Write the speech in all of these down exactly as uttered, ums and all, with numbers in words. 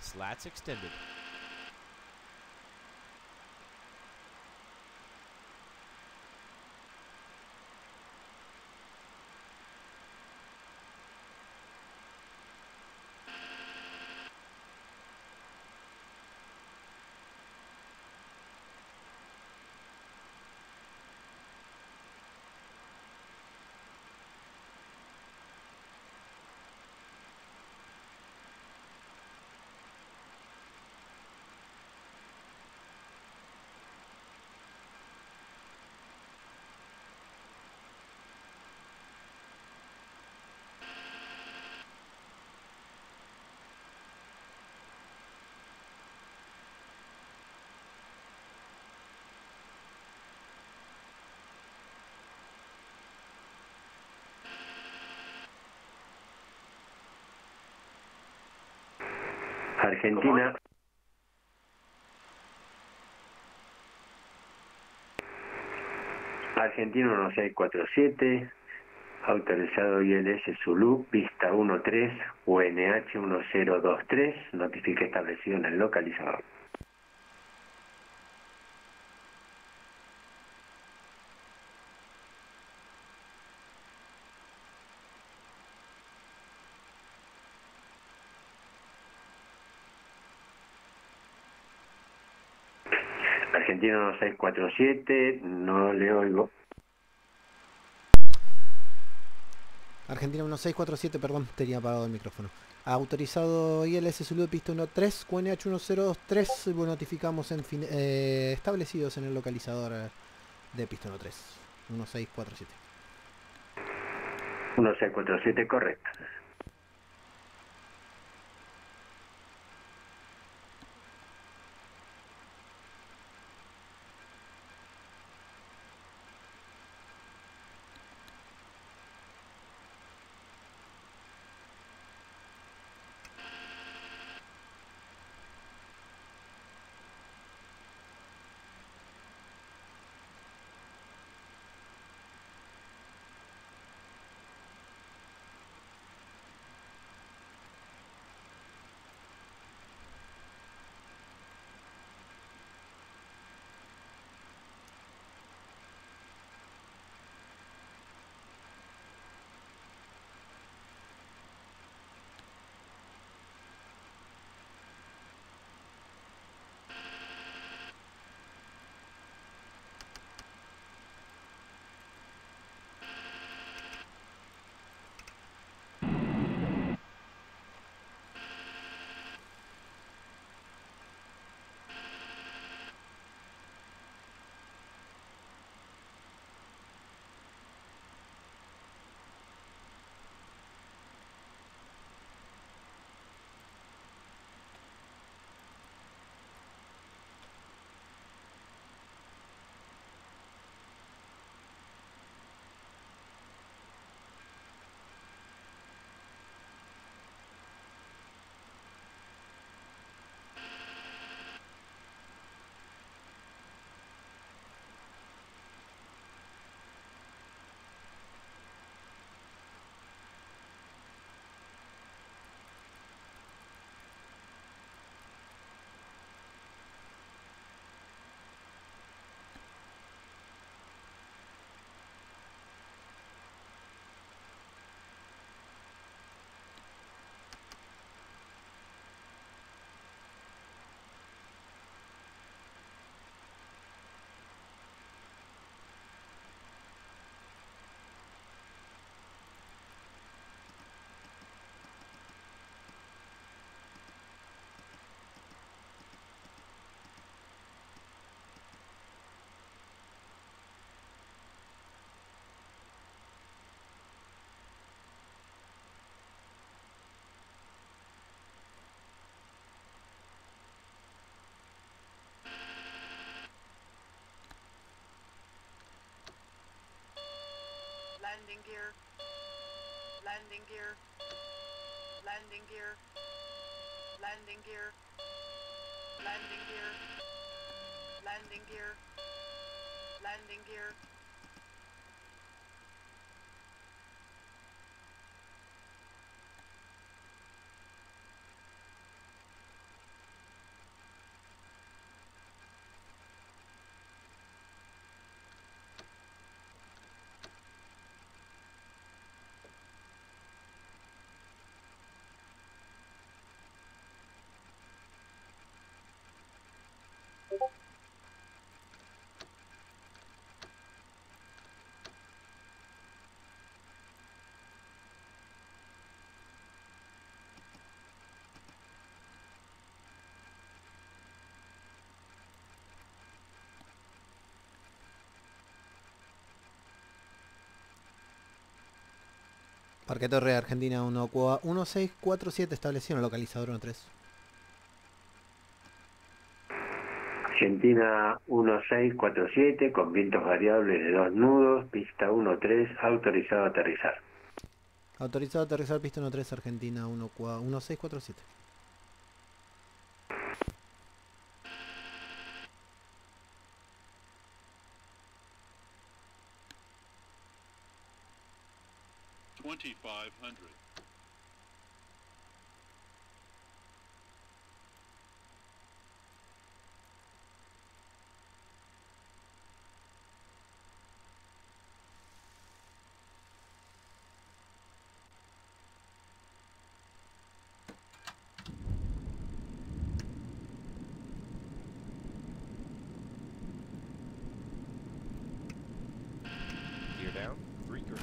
Slats extended. Argentina. Argentina uno seis cuatro siete, autorizado I L S Zulu, pista uno tres, U N H uno cero dos tres, notifique establecido en el localizador. Argentina uno seis cuatro siete, no le oigo. Argentina uno seis cuatro siete, perdón, tenía apagado el micrófono. Autorizado I L S Zulu, pista uno tres, Q N H uno cero dos tres, notificamos en fin, eh, establecidos en el localizador de pista uno tres, uno seis cuatro siete. uno seis cuatro siete, correcto. Landing gear. Landing gear. Landing gear. Landing gear. Landing gear. Landing gear. Landing gear. Parque Torre Argentina uno seis cuatro siete establecido en el localizador uno tres. Argentina uno seis cuatro siete con vientos variables de dos nudos, pista uno tres, autorizado a aterrizar. Autorizado a aterrizar pista uno tres Argentina uno seis cuatro siete. twenty-five hundred. Gear down, three green.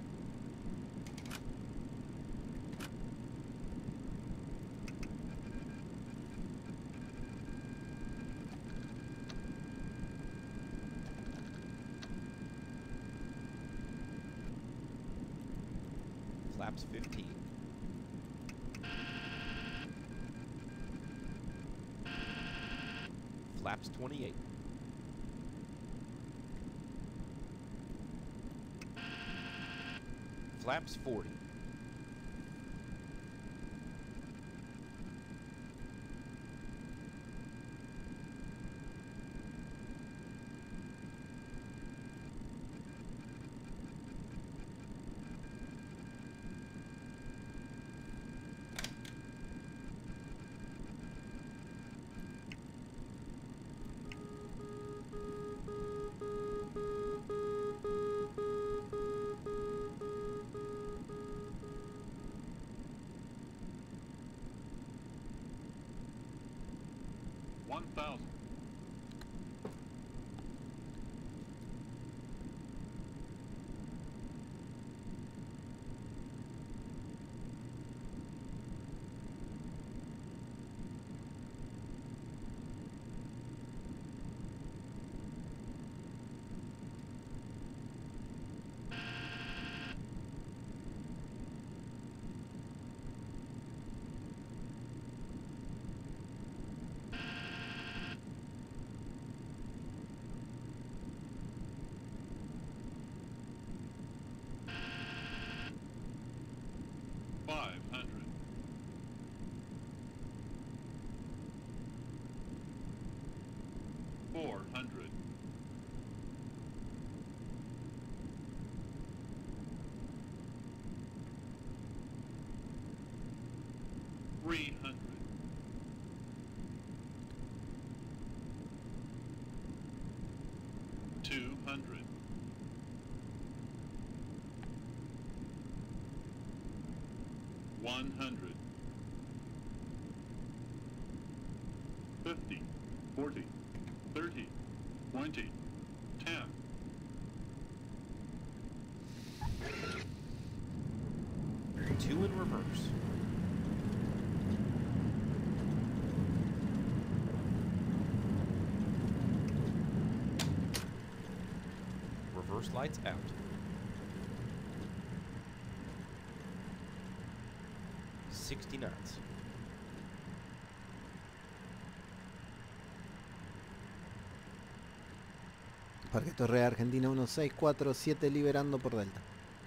Flaps fifteen. Flaps twenty-eight. Flaps forty. one thousand. Five hundred. Four hundred. Three hundred. Two hundred. One hundred. Fifty. Forty. Thirty. Twenty. Ten. Two in reverse. Reverse lights out. sixty knots. Parque Torre Argentina uno seis cuatro siete liberando por Delta.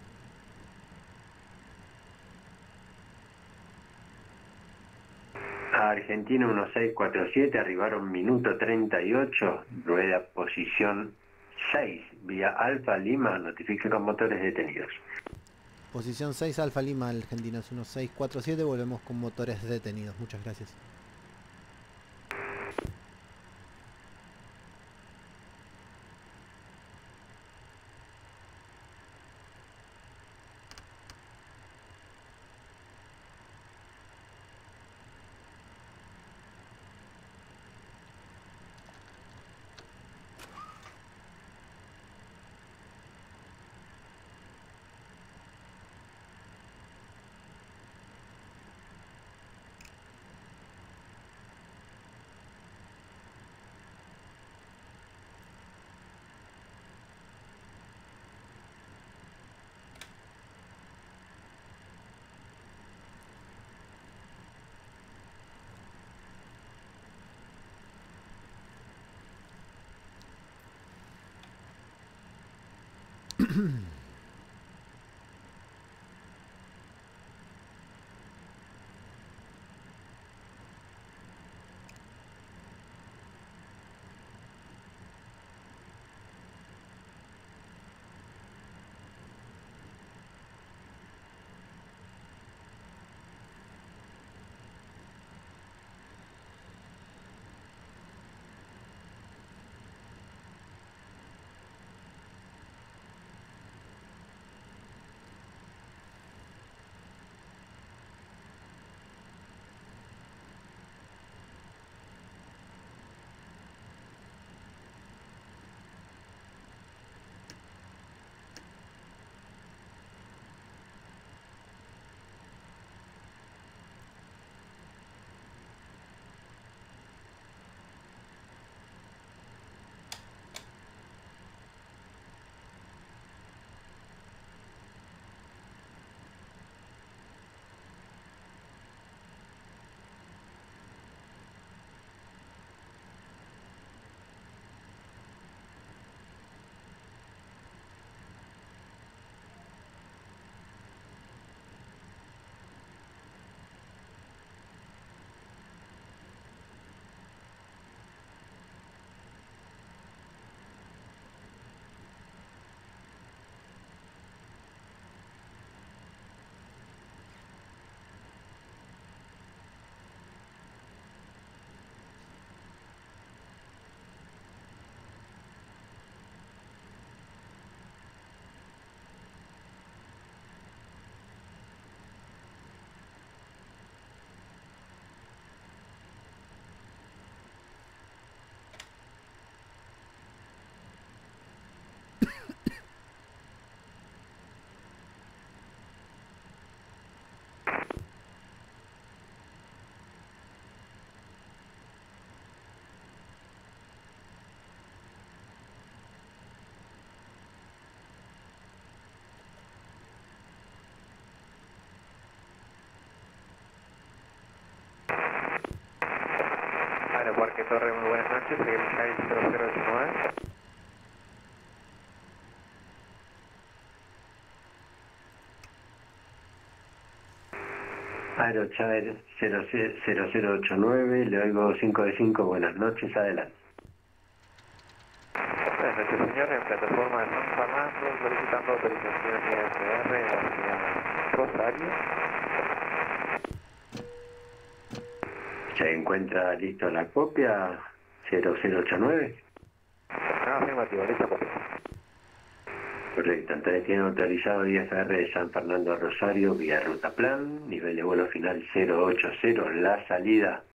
A Argentina uno seis cuatro siete, arribaron minuto treinta y ocho, rueda posición seis, vía Alfa Lima, notifique con motores detenidos. Posición seis Alfa Lima, Argentina es uno seis cuatro siete, volvemos con motores detenidos. Muchas gracias. Aeroparque Torre, muy buenas noches, soy el Sky cero cero ocho nueve. Aerochair cero cero ocho nueve, le oigo cinco de cinco, buenas noches, adelante. Buenas noches, señor, en plataforma de San Fernando, solicitando autorización I S R hacia Rosario. ¿Se encuentra listo la copia cero cero ocho nueve? No, afirmativo, listo, copia. Correcto, entonces tiene autorizado I F R de San Fernando a Rosario vía ruta plan, nivel de vuelo final cero ocho cero, la salida